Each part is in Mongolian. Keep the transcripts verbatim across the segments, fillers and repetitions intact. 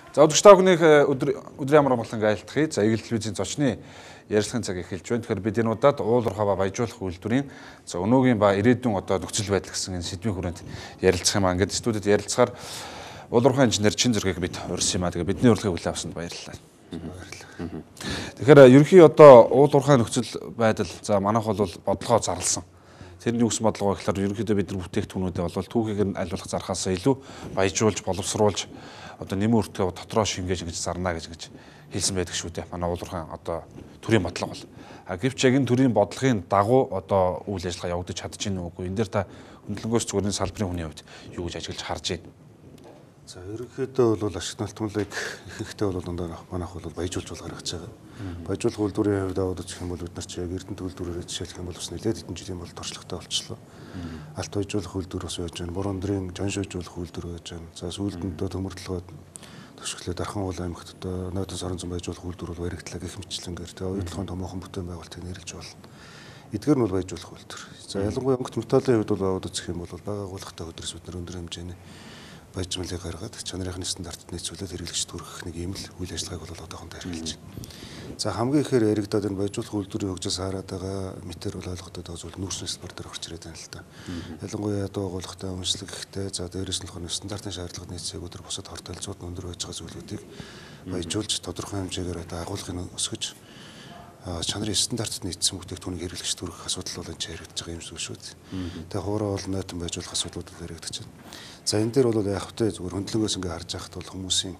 За өдөрч та бүхнийг өдөр өдрийн амар амгалан айлтгая. За Eagle телевизийн зочны ярилцлагын цаг эхэлж байна. Тэгэхээр бид энэ удаад уулуурхаа баяжуулах үйлдвэрийн за өнөөгийн ба ирээдүйн одоо нөхцөл байдал гэсэн энэ сэдвийн хүрээнд ярилцах юм аа. Ингээд студид ярилцахаар уулуурхаа инженер Чин Зөргийг бид урьсан юм аа. Тэгээ бидний урилгыг хүлээн авсанд баярлалаа. Баярлалаа. Тэгэхээр ерөнхий одоо уулуурхаа нөхцөл байдал за манайх бол бодлогоо зарласан. Тэрний үс бодлого гэхээр ерөнхийдөө бид нар бүтээгдэхүүнүүдээ бол түүхийг нь аль болох зархаас илүү баяжуулж, боловсруулж одоо нэмэн өртгөө дотроо шингээж ингэж зарна гэж гэж хэлсэн байдаг шүү дээ. Манай уулуурхаан одоо төрийн бодлого бол. А гэвч яг энэ төрийн бодлогын дагуу одоо үйл ажиллагаа явагдаж чадчихна уугүй. Энэ дээр та хөндлөнгөөс зүгээр салбарын хүний хувьд юу гэж ажиглаж харж байна? За ерөнхийдөө бол ашиг налтмалыг ихэнхдээ бол дандаа манайх бол баяжуулж бол гаргаж байгаа. Баяжуулах үйлдвэрийн хувьд аваад үзэх юм бол бид нар чи яг Эрдэнэт үйлдвэрээр жишээлх юм бол бас нэлээд хэдэн жилийн бол туршлагатай болчихлоо. Алт баяжуулах үйлдвэр бас байж байна. Борон-дрын жон шойжуулах үйлдвэр байж байна. За сүүлдэндөө төмөрлөгөө төшөглөө Дархан уул аймагт одоо Нойдос орон зам баяжуулах үйлдвэр бол баригдлаа гэх мэтчлэнгээр тэгээ оюутлахын томоохон бүтээн байгуулалтыг нэрлэж болно. Эдгээр нь бол баяжуулах үйлдвэр. За ялангуяа өнгөт металлын хувьд бол аваад үзэх юм бол бага агуулгатай хөдөлс бид нар өндөр хэмжээний баяжмалыг гаргаад чанарын стандартад нийцүүлээд хэрэглэгч төрөх нэг юм л үйл ажиллагааг бол одоохондоо хэрэгжилж байна. За хамгийн ихээр яригадаад энэ баяжуулах үйлдвэрийн хөгжөөс хараад байгаа метр бол ойлгохтой байгаа зүйл нүүрсний салбар дээр орч ирээд байна л да. Ялангуяа ядуу агуулгатай үнэлэг ихтэй за дээрээс нь нөх стандартын шаардлагад нийцээг өдөр бусад хортолцоод өндөр байж байгаа зүйлүүдийг баяжуулж тодорхой хэмжээгээр одоо агуулгыг өсгөж чанарын стандартад нийцсэн бүтээгдэхүүнийг хэрэглэгч төрөх асуудал бол энэ хэрэгжиж байгаа юм шиг шүү дээ. Тэгээ хуурай бол нойтон баяжуулах асуудлууд хэрэгдэж байна. За энэ дээр бол яг хөтэ зүгээр хөндлөнгөөс ингээ харж байхад бол хүмүүсийн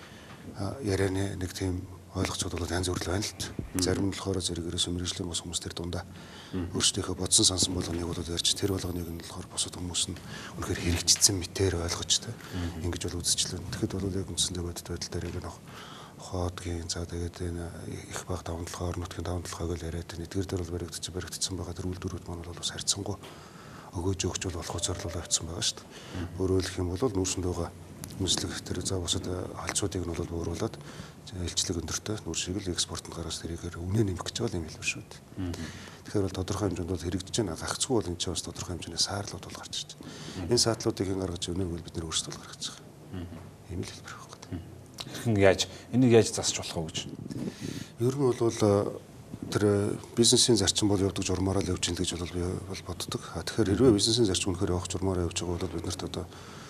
ярианы нэг тийм ойлгоцод бол янз бүр л байна л т. Зарим нь болохоор зэрэгээрээс мэрэгжлийн бос хүмүүс төр дундаа өөрсдийнхөө бодсон сансан болгоныг бол ярьж тэр болгоныг нь болохоор босод хүмүүс нь үнэхээр хэрэгжчихсэн мэтээр ойлгож та ингэж бол үзчихлээ. Тэгэхэд бол яг үндсэндээ бодит байдал дээр яг нэг хоодгийн за тэгээд энэ их баг даван толгой орнотгийн даван толгойг л яриад энэ эдгээр дээр бол баригдчих баригдчихсан байгаа тэр үйлдвэрүүд маань бол бас харьцангуй өгөөж өгч бол болох зорилгоо авчихсан байгаа шүү дээ. Өөрөөр хэлэх юм бол нүүрсэнд байгаа үнэлэг тэр за бусад халдсуудыг нь бол бууруулад илчлэг өндөртэй нүүр шиг л экспортод гаргаж тэрийгээр үнэ нэмэх гэж байгаа юм хэлбэр шүү дээ. Тэгэхээр бол тодорхой хэмжээнд бол хэрэгжиж байна. Гагцгүй бол энэ ч бас тодорхой хэмжээний саарлууд бол гарч ирж байна. Энэ саарлуудыг хэн гаргаж өгнө гэвэл бид нэр өөрсдөө гаргаж байгаа. Ийм л хэлбэр байна. Хэрхэн яаж энийг яаж засч болох вэ гэж? Ер нь бол тэр бизнесийн зарчим бол явдаг журмаараа л явж ийн гэж бол би бол боддог. Тэгэхээр хэрвээ бизнесийн зарчим өнөхөр явах журмаараа явж байгаа бол бид нарт одоо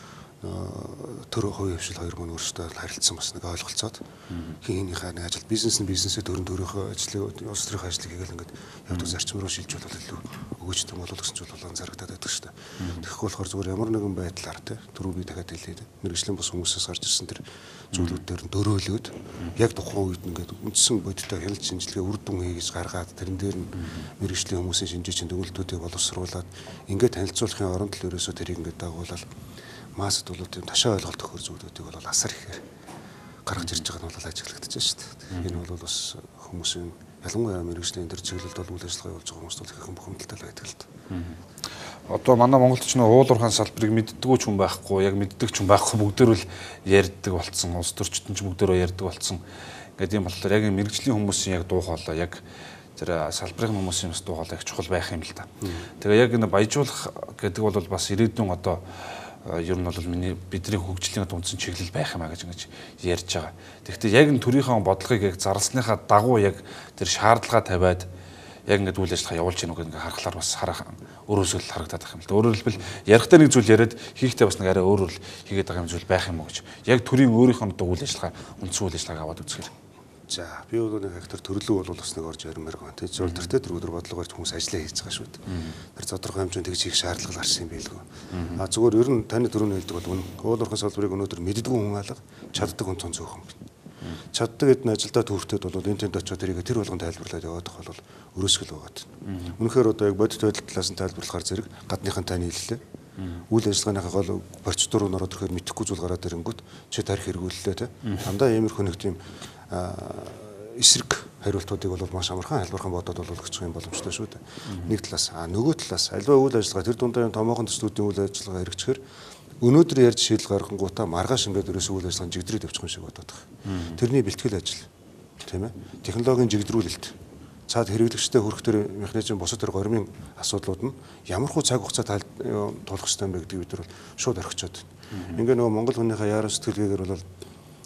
төр хувийн хвшил хоёр мөн өөрсдөө харилцсан бас нэг ойлголцоод хинийхээ нэг ажил бизнес нь бизнесээ төрөн төрийнхөө ажлыг улс төрийн ажлыг хийгээл ингээд явдаг зарчим руу шилжүүлж бол илүү өгөөжтэй болов гэсэн ч бол анзаарагдаад байдаг шүү дээ. Тэгэхгүй болохоор зүгээр ямар нэгэн байдлаар те түрүү би дахиад хэлээд мэрэгжлийн бус хүмүүсээс гарч ирсэн тэр зүйлүүд дээр дөөрөөлөөд яг тухайн үед ингээд үндсэн бодиттой хяналт шинжилгээ үр дүн хийгэж гаргаад тэрэн дээр нь мэрэгжлийн хүмүүсийн шинжээчийн төгөлтүүдийг боловсруулад ингээд танилцуулахын оронд л ерөөсөө тэрийг ингээд дагуулаад массад бол тийм ташаа ойлголт өгөх зүйлүүдийг бол асар ихээр гаргаж ирж байгаа нь бол ажиглагдаж байна шүү дээ. Энэ бол бас хүмүүсийн ялангуяа мэрэгжлийн энэ чиглэлд бол үйл ажиллагаа явуулж байгаа хүмүүс бол их бухимдалтай байдаг л дээ. Одоо манай Монголд ч нөө уулуурхаан салбарыг мэддэггүй ч хүн байхгүй, яг мэддэг ч хүн байхгүй бүгдээр л ярьдаг болцсон, улс төрчтөн ч бүгдээрөө ярьдаг болцсон. Ингээд юм болохоор яг мэрэгжлийн хүмүүсийн яг дуу хоолой яг тэр салбарын хүмүүсийн бас дуу хоолой их чухал байх юм л да. Тэгээ яг энэ баяжуулах гэдэг бол бас ирээдүйн одоо ер нь бол миний бидний хөгжлийн дундсан чиглэл байх юм а гэж ингэж ярьж байгаа. Тэгэхдээ яг энэ төрийнхөө бодлогыг яг зарлсныхаа дагуу яг тэр шаардлага тавиад яг ингэж үйл ажиллагаа явуулж гэнэ үг ингээ харахаар бас харах өөрөөсөө л харагдаад байх юм л да. Өөрөөр хэлбэл ярихтаа нэг зүйл яриад хийхдээ бас нэг арай өөрөөр л хийгээд байгаа юм зүйл байх юм уу гэж. Яг төрийн өөрийнхөө одоо үйл ажиллагаа үндсэн үйл ажиллагааг аваад үзэхээр. За би бол нэг хектар төрлөө бол бас нэг орж ярмаар байна. Тэг зөв тэртээ тэр өдөр бодлого барьж хүмүүс ажиллаа хийж байгаа шүү дээ. Тэр тодорхой хэмжээнд тэгж хийх шаардлага гарсан юм байлгүй. А зүгээр ер нь таны түрүүний хэлдэг бол үнэ. Уулуурхаан салбарыг өнөөдөр мэддэггүй хүн алга, чаддаг хүн цон зөөхөн. Чаддаг гэдэн ажилдаа төвөртөд бол энэ тэнд очиод тэрийг тэр болгон тайлбарлаад яваад байгаа бол өрөөсгөл байгаад. Үнэхээр одоо яг бодит байдал талаас нь тайлбарлахаар зэрэг гадныхан таны хэллээ. Үйл ажиллагааныхаа гол процедур нь ороод ирэхээр мэдэхгүй зүйл гараад ирэнгүүт чи тарих хэрэгүүллээ те. Дандаа иймэрхүү нэг тийм эсрэг хариултуудыг бол маш амархан хэлбэрхэн бодоод бол өгчих юм боломжтой шүү дээ. Нэг талаас а нөгөө талаас альва үйл ажиллагаа тэр дундаа томоохон төслүүдийн үйл ажиллагаа хэрэгжихээр өнөөдөр ярьж шийдэл гаргангуудаа маргааш ингээд ерөөсөө үйл ажиллагаа жигдрээд явчих юм шиг бодоод байгаа. Тэрний бэлтгэл ажил тийм ээ. Технологийн жигдрүүлэлт цаад хэрэглэгчтэй хүрэх төр механизм босод төр гормын асуудлууд нь ямархуу цаг хугацаа тулах хэрэгтэй юм бэ гэдгийг бид нар шууд орхичоод. Ингээ нөгөө Монгол хүнийхээ яаран сэтгэлгээгээр бол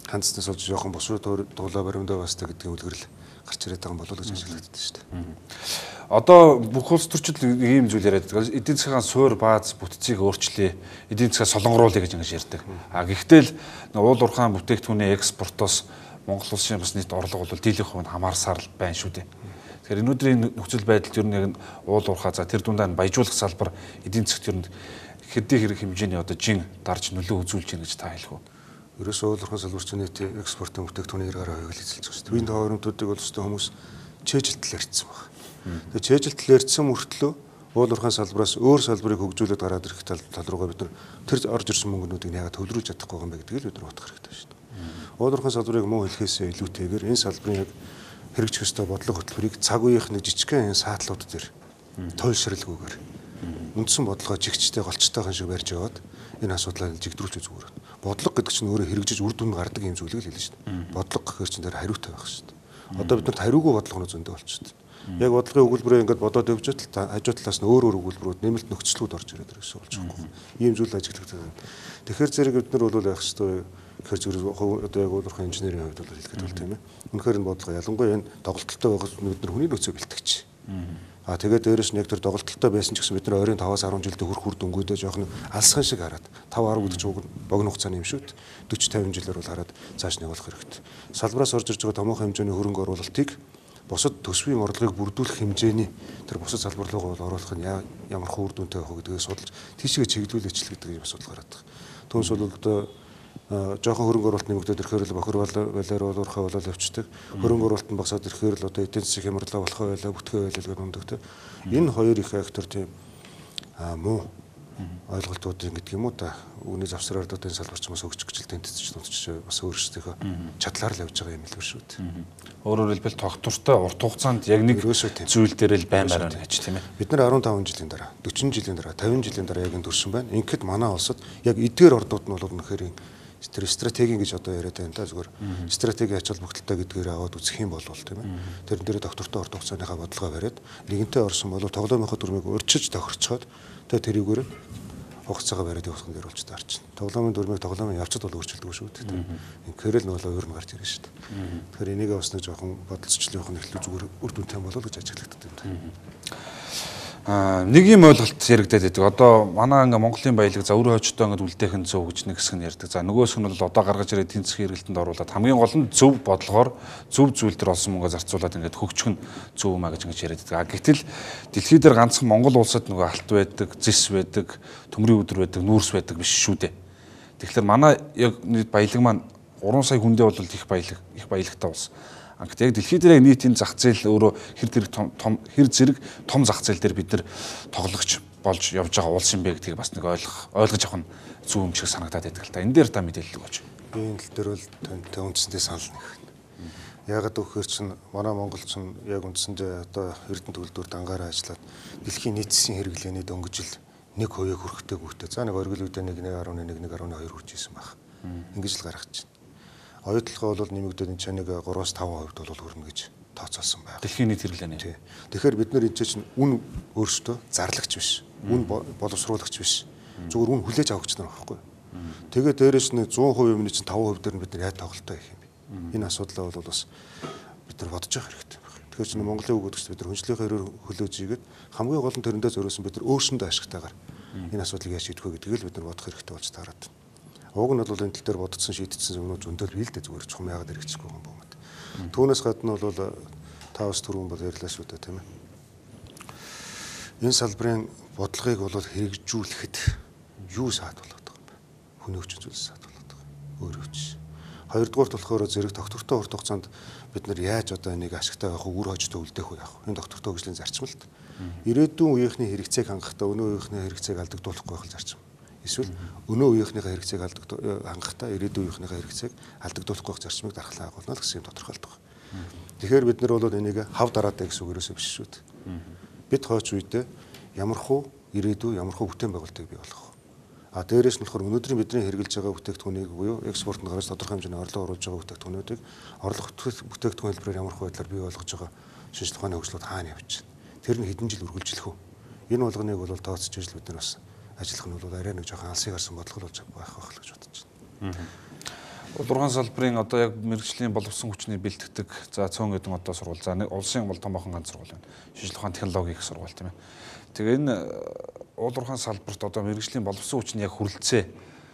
ханцтай сууж жоохон босруу дуулаа баримдаа баста гэдэг үлгэрэл гарч ирээд байгаа юм болов уу гэж ажиглагддаг шүү дээ. Одоо бүх улс төрчид ийм зүйл яриад байгаа. Эдийн засгийн суур бааз бүтцийг өөрчлөе. Эдийн засгаа солонгоруулъя гэж ингэж ярьдаг. А гэхдээ л уул уурхайн бүтээгдэхүүний экспортоос Монгол улсын бас нийт орлого бол дийлэнх хувь нь хамаарсаар л байна шүү дээ. Тэгэхээр өнөөдрийн нөхцөл байдалд ер нь яг уул уурхай за тэр дундаа баяжуулах салбар эдийн засгт ер нь хэдий хэрэг хэмжээний одоо жин дарж нөлөө үзүүлж байна гэж та хэлэх үү? Ерөөсөө уул уурхай салбарчны нийт экспортын бүтээгдэхүүний яргаар хойгол эзэлж байгаа шүү дээ. Төвийн товарамтуудыг бол өстой хүмүүс чэйжилтэл ярьсан байна. Тэгээ чэйжилтэл ярьсан мөртлөө уул уурхайн салбараас өөр салбарыг хөгжүүлээд гараад ирэх тал тал руугаа бид нар тэр орж ирсэн мөнгөнүүдийг яагаад төвлөрүүлж чадахгүй юм бэ гэдгийг л бид нар бодох хэрэгтэй шүү дээ. Уул уурхайн салбарыг муу хэлхээсээ илүүтэйгээр энэ салбарын яг хэрэгжих ёстой бодлого хөтөлбөрийг цаг үеийнх нэг жижигхэн энэ саатлууд дээр туйлшралгүйгээр үндсэн бодлогоо жигчтэй голчтойхон шиг барьж яваад энэ асуудлаа жигдрүүлж зүгээр. Бодлого гэдэг чинь өөрөө хэрэгжиж үр дүнд гардаг юм зүйлийг л хэлнэ шүү дээ. Бодлого гэхээр чинь тэр хариутай байх шүү дээ. Одоо бид нарт хариугүй бодлогоны зөндөө болчихсон. Яг бодлогын өгүүлбэрээ ингээд бодоод явж байгаа хажуу талаас нь өөр өөр өгүүлбэрүүд нэмэлт нөхцлүүд орж ирээд байгаа гэсэн болж байгаа юм. Ийм зүйл ажиглагдаад байна. Тэгэхээр зэрэг бид нар бол байх ёстой гэхээр зэрэг одоо яг уурхайн инженерийн хувьд бол хэлэхэд бол тийм ээ. Үнэхээр энэ бодлого ялангуяа энэ доголдолтой байгаа бид нар хүний нөөцөө бэлтгэж. А тэгээд дээрэс нь яг тэр доголдолтой байсан ч гэсэн бид нар ойрын таваас арван жилдээ хүрх үр дүнгуудээ жоохон алсхан шиг хараад тав арав гэдэг чинь богино хугацааны юм шүү дээ. forty fifty жилээр бол хараад цааш нь явуулах хэрэгтэй. Салбараас орж ирж байгаа томоохон хэмжээний хөрөнгө оруулалтыг бусад төсвийн орлогыг бүрдүүлэх хэмжээний тэр бусад салбар руу оруулах нь ямар хөө үр дүнтэй байх вэ гэдгийг судалж тийшээ чиглүүлээч л гэдэг юм асуудал гараад байгаа. Түүнээс бол одоо жоохон хөрөнгө оруулалт нэмэгдээд ирэхээр л бохир балаар бол уурхай болол явцдаг. Хөрөнгө оруулалт нь багасаад ирэхээр л одоо эдийн засгийн хямралаа болохоо байлаа, бүтгээ байлаа гэдэг үндэгтэй. Энэ хоёр их фактор тийм муу ойлголтуудын гэдэг юм уу та үүний завсраар одоо энэ салбарч бас өгч гэж тэнцэж тунцч бас өөрсдийнхөө чадлаар л явж байгаа юм л шүү дээ. Өөрөөр хэлбэл тогтвортой урт хугацаанд яг нэг зүйл дээр л баймаар байна гэж тийм ээ. Бид нар арван таван жилийн дараа, forty жилийн дараа, fifty жилийн дараа яг энэ төрсөн байна. Ингээд манай улсад яг эдгээр ордууд нь бол үнэхээр тэр стратеги гэж одоо яриад байна та зүгээр стратеги ач холбогдолтой гэдгээр аваад үзэх юм бол тийм ээ. Тэрэн дээр доктортой урт хугацааныхаа бодлогоо бариад нэгэнтээ орсон бол тоглоомынхаа дүрмийг урьдчилж тохирцоод тэгээ тэрийгээр хугацаагаа бариад явуулах нь болж таарч байна. Тоглоомын дүрмийг тоглоомын явцад бол өөрчилдөг шүү дээ. Инхээр л нөлөө өөр нь гарч ирнэ шүү дээ. Тэгэхээр энийг бас нэг жоохон бодолцчлын явах нь их л зүгээр үр дүнтэй болов гэж ажиглагддаг юм. Аа нэг юм ойлголт яригдаад байдаг. Одоо манай ингээ Монголын баялаг за өөрөө хойчтой ингээ үлдээх нь зөв гэж нэг хэсэг нь ярьдаг. За нөгөөсг нь бол одоо гаргаж ирээд эдийн засгийн эргэлтэнд оруулаад хамгийн гол нь зөв бодлогоор зөв зүйл төр олсон мөнгө зарцуулаад ингээ хөгжих нь зөв юм а гэж ингээ яриад байдаг. Гэтэл дэлхий дээр ганцхан Монгол улсад нөгөө алт байдаг, зис байдаг, төмрийн өдөр байдаг, нүүрс байдаг биш шүү дээ. Тэгэхээр манай яг баялаг маань three сая хүндээ бол их баялаг, их баялагтай улс. Гэхдээ яг дэлхийд дээр нийтийн зах зээл өөрөө хэр зэрэг том хэр зэрэг том зах зээл дээр бид нар тоглогч болж явж байгаа улс юм бэ гэдгийг бас нэг ойлгох ойлгож авах нь зөв юм шиг санагдаад байдаг л та. Энэ дээр та мэдээлэл өгөөч. Би энэ тал дээр бол тань үндсэндээ санал нэг. Яагаад гэвэл чинь манай Монгол чинь яг үндсэндээ одоо Эрдэнэ төлөвлөлтөөр дангаараа ажиллаад дэлхийн нийт засгийн хэрэглээний дөнгөжил нэг хувийг хүрэхтэй гүйтэй. За нэг оргил үедээ нэг one point one нэг one point two хүрч ирсэн баг. Ингэж л гаргаж байна. Оюутлогоо бол нэмэгдээд энэ чаныг three-five хувьд бол хүрнэ гэж тооцоолсон байна. Дэлхийн нийт хэрэглээний. Тий. Тэгэхээр бид нар энэ чинь үн өөрсдөө зарлагч биш. Үн боловсруулагч биш. Зүгээр үн хүлээж авахч нар байхгүй. Тэгээ дээрэс нь one hundred percent юмны чинь five percent дээр нь бид нар яаж тоглолтоо хийх юм бэ? Энэ асуудлаа бол бас бид нар бодож явах хэрэгтэй байна. Тэгэхээр чинь Монголын үг гэдэг чинь бид нар хүнчлэлийн хэрээр хөлөөж игээд хамгийн гол нь тэрэндээ зориулсан бид нар өөрсөндөө ашигтайгаар энэ асуудлыг яаж шийдэх вэ гэдгийг л бид нар бодох хэрэгтэй болж таарат. Уг нь бол энэ тал дээр бодсон шийдсэн юмнууд зөндөл бий л дээ зүгээр чухам яагаад хэрэгжихгүй юм бомод. Түүнээс гадна бол та бас түрүүн бол ярьлаа шүү дээ тийм ээ. Энэ салбарын бодлогыг бол хэрэгжүүлэхэд юу саад болоод байгаа юм бэ? Хүний хүчин зүйлс саад болоод байгаа. Өөрөө ч. Хоёрдугаарт болохоор зэрэг доктортой урт хугацаанд бид нар яаж одоо энийг ашигтай авах үр хожтой үлдээх вэ яах вэ? Энэ доктортой хөгжлийн зарчмалт. Ирээдүйн үеийнхний хэрэгцээг хангахтаа өнөө үеийнхний хэрэгцээг алдагдуулахгүй байх зарчим. Эсвэл өнөө үеийнхнийхээ хэрэгцээг хангахтаа ирээдүйн үеийнхнийхээ хэрэгцээг алдагдуулахгүй байх зарчмыг дархлан агуулна л гэсэн юм тодорхойлдог. Тэгэхээр бид нар бол энийг хав дараатай гэсэн үг ерөөсөө биш шүү дээ. Бид хойч үедээ ямархуу ирээдүй ямархуу бүтээн байгуулалтыг бий болгох. А дээрээс нь болохоор өнөөдрийн бидний хэрэгжилж байгаа бүтээгдэхүүнийг буюу экспортод гаргаж тодорхой хэмжээний орлого оруулж байгаа бүтээгдэхүүнүүдийг орлого бүтээгдэхүүн хэлбэрээр ямар байдлаар бий болгож байгаа шинжилгээ ухааны хөгжлүүд хаана явж байна. Тэр нь хэдэн жил үргэлжлэх үү? Энэ болгоныг бол тооцож ижил бид нар бас ажиллах нь бол арай нэг жоохон алсыг харсан бодлого болж байх байх л гэж бодож байна. Улуурхайн салбарын одоо яг мэрэгжлийн боловсон хүчний бэлтгэдэг за цөөн гэдэг одоо сургууль. За нэг улсын бол томоохон ганц сургууль байна. Шинжлэх ухааны технологийн их сургууль тийм ээ. Тэгээ энэ уулуурхайн салбарт одоо мэрэгжлийн боловсон хүчний яг хүрэлцээ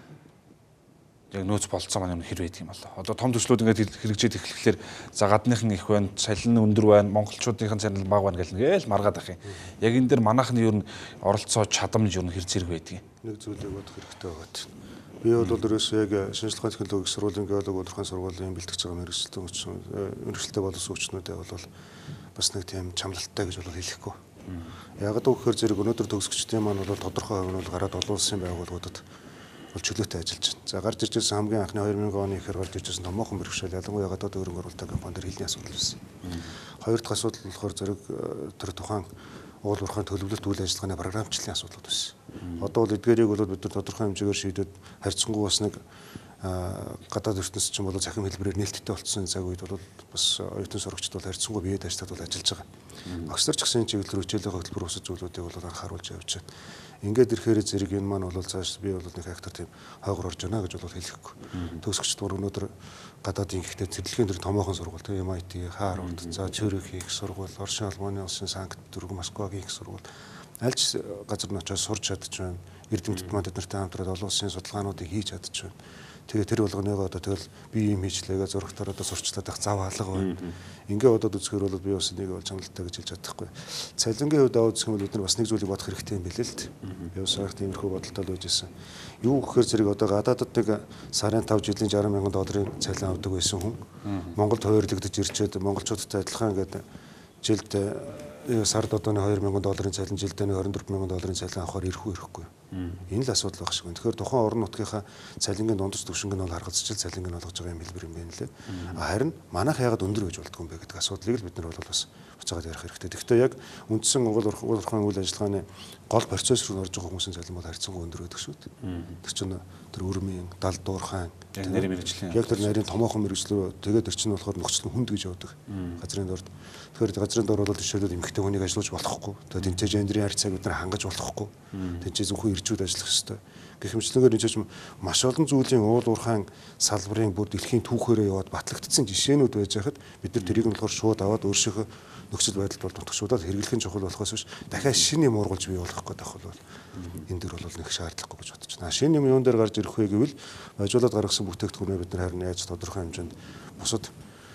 яг нөөц болцоо маань хэр байдаг юм бол. Одоо том төслүүд ингээд хэрэгжээд эхлэхлээр за гадныхан их байна, цалин өндөр байна, монголчуудынхын цалин бага байна гэл ингээл маргаад ах юм. Яг энэ дээр манайхны ер нь оролцоо чадамж ер нь хэр зэрэг байдаг юм. Нэг зүйлийг бодох хэрэгтэй байгаа. Би бол ерөөсөө яг шинжлэх ухааны технологийн сургуулийн геолог уулуурхайн сургуулийн бэлтгэж байгаа мэрэгчлэн хүч мэрэгчлээ боловсон хүчнүүдээ бол бас нэг тийм чамлалттай гэж бол хэлэхгүй. Яг л өгөхөр зэрэг өнөөдөр төгсгчдийн маань бол тодорхой хувь нь бол гараад олон улсын байгууллагуудад бол чөлөөтэй ажиллаж байна. За гарч ирж байсан хамгийн анхны две тысячи оны ихэр гарч ирж байсан томоохон бэрхшээл ялангуяа гадаад өрөнгө оруулалтын компани дээр хэлний асуудал байсан. Хоёр дахь асуудал болохоор зэрэг тэр тухайн уулуурхайн төлөвлөлт үйл ажиллагааны програмчлалын асуудал байсан. Одоо бол эдгээрийг бол бид нар тодорхой хэмжээгээр шийдээд харьцангуй бас нэг гадаад ертөнцийн чинь бол захим хэлбэрээр нээлттэй болсон цаг үед бол бас оюутан сурагчид бол харьцангуй биеэ даштад бол ажиллаж байгаа. Багш нар ч гэсэн чиглэл рүү хичээлийн хөтөлбөр усад зүйлүүдийг бол анхааруулж явж байна. Ингээд ирэхээр зэрэг энэ маань бол цааш би бол нэг хактар тийм хойгор орж байна гэж бол хэлэхгүй. Төгсөгчд бүр өнөөдөр гадаадын ихтэй цэрлэгийн төр томоохон сургууль тийм эм ай ти, Харвард, за Цюрихийн их сургууль, Оршин Албаны улсын Санкт Петербург, Москвагийн их сургууль аль ч газар нь очиж сурч чадж байна. Эрдэмтэд маань тэднэртэй хамтраад олон улсын судалгаануудыг хийж чадж байна. Тэгээ тэр болгоныгоо одоо тэгэл би юм хийчлээгээ зурагтаар одоо сурчлаад байх зав алга байна. Ингээ бодоод үзэхээр бол би бас нэг бол чамлалтай гэж хэлж чадахгүй. Цалингийн хувьд аваад үзэх юм бол бид нар бас нэг зүйлийг бодох хэрэгтэй юм билээ л дээ. Би бас их тиймэрхүү бодолтой л байж байсан. Юу гэхээр зэрэг одоо гадаадд нэг сарын тавь жилийн шарх мянган долларын цалин авдаг байсан хүн Монголд хойрлогдож ирчээд монголчуудтай адилхан ингээд жилд сард одоо две мянган долларын цалин жилдээ двадцать четыре мянган долларын цалин авахаар ирэх үү ирэхгүй. Энэ л асуудал баг шиг байна. Тэгэхээр тухайн орон нутгийнхаа цалингийн дундаж түвшинг нь бол харгацчил цалинг нь олгож байгаа юм хэлбэр юм байна лээ. Харин манайх яагаад өндөр гэж болдгоо юм бэ гэдэг асуудлыг л бид нар бол бас буцаагаад ярих хэрэгтэй. Гэхдээ яг үндсэн уулуурхайн үйл ажиллагааны гол процесс руу орж байгаа хүмүүсийн цалин бол харьцангуй өндөр байдаг шүү дээ. Тэр чинь тэр өрмийн, далдуурхайн яг нарийн мэрэгжлийн яг тэр нарийн томоохон мэрэгчлөө тэгээд тэр чинь болохоор нөхцөл нь хүнд гэж явдаг. Газрын дорд. Тэгэхээр газрын дор бол жишээлбэл эмэгтэй хүнийг ажиллуулж болохгүй. Тэгээд тэнцээ гендрийн харьцааг бид нар хангаж болохгүй. Тэнцээ зөвхөн иржүүд ажиллах ёстой. Гэх мэтлэгээр энэ ч маш олон зүйлийн уулуурхайн салбарын бүр дэлхийн түүхээрээ яваад батлагдсан жишээнүүд байж хахад бид нар тэрийг нь болохоор шууд аваад өөрсдөө нөхцөл байдалд бол нутгшуудаад хэрэглэх нь чухал болохоос биш дахиад шинэ юм ургуулж бий болох гэдэг бол энэ дөр бол нэг шаардлагагүй гэж бодож байна. Шинэ юм юун дээр гарч ирэх вэ гэвэл ажиулаад гаргасан бүтээгдэхүүнээ бид нар харин яаж тодорхой хэмжээнд бусад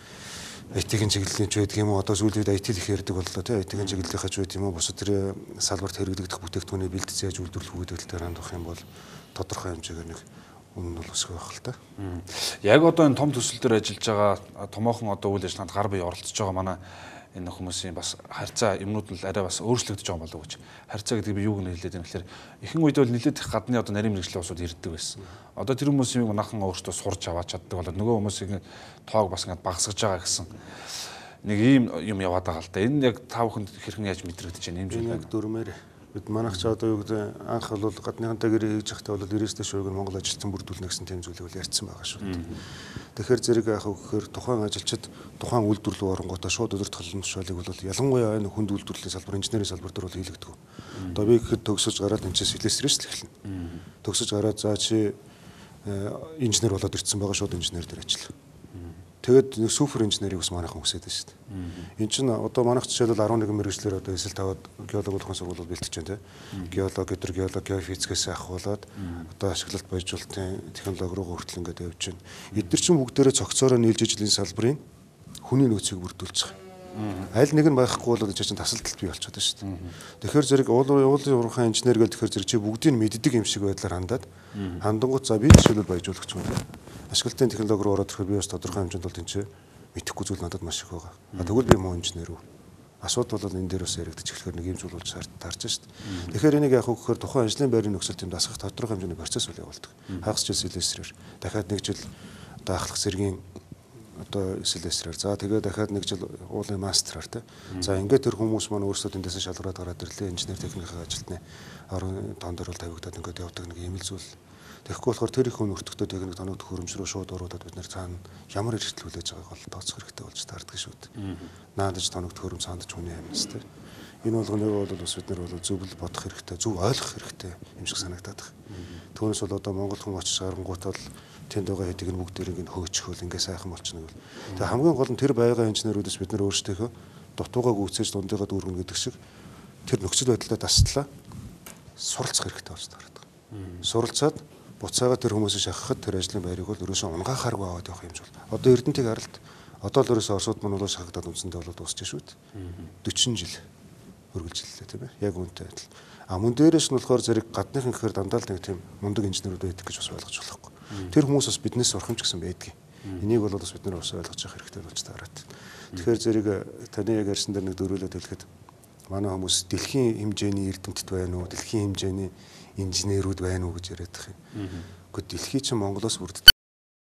ай ти-ийн чиглэлийн ч байдаг юм уу одоо сүүлийн үед ай ти л их ярьдаг боллоо тий ай ти-ийн чиглэлийнхаа ч байдаг юм уу бусад тэр салбарт хэрэглэгдэх бүтээгдэхүүний бэлтгэж яаж үйлдвэрлэх үүдэлтэй хандах юм бол тодорхой хэмжээгээр нэг өмнө нь бол өсгөх байх л та. Яг одоо энэ том төсөл дээр ажиллаж байгаа томоохон одоо үйл ажиллагаанд гар бие оролцож байгаа манай энэ хүмүүсийн бас харьцаа юмнууд нь арай бас өөрчлөгдөж байгаа болов уу гэж. Харьцаа гэдэг би юуг нь хэлээд юм гэхээр ихэнх үед бол нэлээд их гадны одоо нарийн мэрэгжлийн усууд ирдэг байсан. Одоо тэр хүмүүсийн манайхан өөртөө сурж аваад чаддаг болоод нөгөө хүмүүсийн тоог бас ингээд багасгаж байгаа гэсэн нэг ийм юм яваад байгаа л да. Энэ яг та бүхэнд хэрхэн яаж мэдрэгдэж байна юм жишээ. Яг дөрмээр бид манайх ч одоо юу гэдэг анх бол гадныхантай гэр хийж захтай бол дээрээс дэш шүүг нь Монгол ажилтсан бүрдүүлнэ гэсэн тийм зүйлийг бол ярьсан байгаа шүү дээ. Тэгэхээр зэрэг яах вэ гэхээр тухайн ажилчид тухайн үйлдвэрлэл оронгуудаа шууд өдөрт халуун тушаалыг бол ялангуяа энэ хүнд үйлдвэрлэлийн салбар, инженерийн салбар дээр бол хийлэгдэг. Одоо би гэхэд төгсөж гараад энэ чинь слесарээс л эхэлнэ. Төгсөж гараад за чи инженер болоод ирсэн байгаа шууд инженер дээр ажиллах. Тэгээд нэг супер инженерийг бас манайхан хүсээд байна шүү дээ. Энд чинь одоо манайх жишээлбэл дөрвөн мэрэгчлэр одоо эсэл таваад геолог болгон сургууль бэлтэж байна тийм. Геолог, гидрогеолог, геофизикээс ахуулаад одоо ашиглалт боёжуулалтын технологи руу хүртэл ингээд явж байна. Эдгээр чинь бүгдээрээ цогцоороо нийлж ижлийн салбарын хүний нөөцийг бүрдүүлж байгаа. Аль нэг нь байхгүй бол энэ чинь тасалдалт бий болчиход байна шүү дээ. Тэгэхээр зэрэг уулын уурхайн инженер гэл тэгэхээр зэрэг чи бүгдийг нь мэддэг юм шиг байдлаар хандаад хандангууд за би жишээлбэл боёжуулагч юм. Ашиглалтын технологи руу ороод ирэхэд би бас тодорхой хэмжээнд бол энэ чинь мэдэхгүй зүйл надад маш их байгаа. А тэгвэл би муу инженер үү? Асуудал бол энэ дээр бас яригдчих эхлэхээр нэг юм зүйл болж таарч шүү дээ. Тэгэхээр энийг яах вэ гэхээр тухайн ажлын байрны нөхцөл тэнд дасгах тодорхой хэмжээний процесс үл явуулдаг. Хагас жил сэлэсрээр дахиад нэг жил одоо ахлах зэргийн одоо сэлэсрээр за тэгээд дахиад нэг жил уулын мастераар тий. За ингээд тэр хүмүүс маань өөрсдөө тэндээс шалгараад гараад ирлээ инженер техникийн ажилтны орон тоон дээр бол тавигдаад ингээд явдаг нэг юм л зүйл. Тэгэхгүй болохоор тэр их өнөртөгтэй техник тоног төхөөрөмж рүү шууд оруудаад бид нэр цаана ямар эрсдэл хүлээж байгааг бол тооцох хэрэгтэй болж таардаг шүү дээ. Наадаж тоног төхөөрөмж сандаж хүний амьс тий. Энэ болгоныг бол бас бид нар бол зөвл бодох хэрэгтэй, зөв ойлгох хэрэгтэй юм шиг санагдаад байна. Түүнээс бол одоо Монгол хүн очиж гарангуут бол тэнд байгаа хэдийг нь бүгдээрийг нь хөөчихөөл ингээ сайхан болчихно гэвэл. Тэгээ хамгийн гол нь тэр байга инженерүүдээс бид нар өөрсдийнхөө дутуугаа гүйцээж дундыгаа дүүргэнэ гэдэг шиг тэр нөхцөл байдлаа таслаа суралцах хэрэгтэй болж таардаг. Суралцаад буцаага тэр хүмүүсийг шахахад тэр ажлын байрыг бол ерөөсөө унгахааргүй аваад явах юм жил. Одоо Эрдэнэтийг харалт одоо л ерөөсөө Оросууд мань бол шахагдаад үндсэндээ бол дуусч шүү дээ. дөрвөн жил үргэлжиллээ тийм ээ. Яг үүнтэй адил. А мөн дээрээс нь болохоор зэрэг гадныхан гэхээр дандаа л нэг тийм мундаг инженерүүд байдаг гэж бас ойлгож болохгүй. Тэр хүмүүс бас биднээс сурах юм ч гэсэн байдгийг. Энийг бол бас бид нар бас ойлгож явах хэрэгтэй болж таарат. Тэгэхээр зэрэг таны яг ярьсан дээр нэг дөрвөлөд хэлэхэд манай хүмүүс дэлхийн хэмжээний эрдэмтэд байна уу, дэлхийн хэмжээний инженерүүд байна уу гэж яриад байгаа юм. Гэхдээ дэлхий чинь Монголоос бүрддэг.